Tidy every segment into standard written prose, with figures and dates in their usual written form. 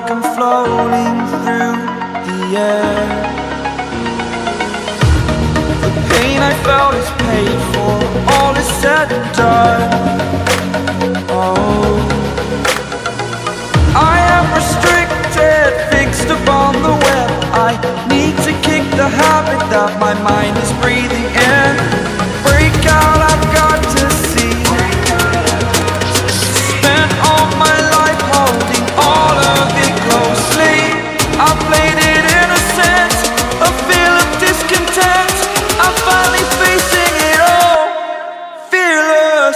like I'm floating through the air. The pain I felt is paid for, all is said and done. Oh, I am restricted, fixed upon the web. I need to kick the habit that my mind is breathing in. Break out, I've got to see. Spent all my life holding all of it closely. I played it innocent, a feel of discontent. I'm finally facing it all, fearless.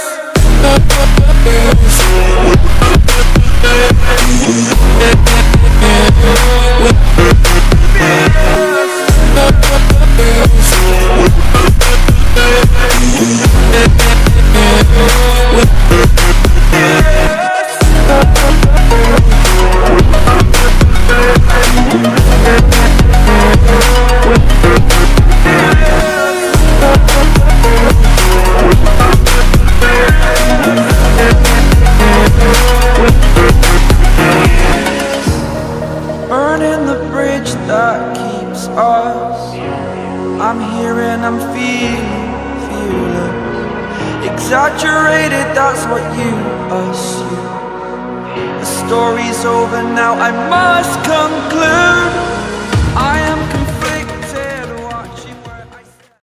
Burning the bridge that keeps us. I'm here and I'm feeling fearless. Exaggerated, that's what you assume. The story's over now, I must conclude. I am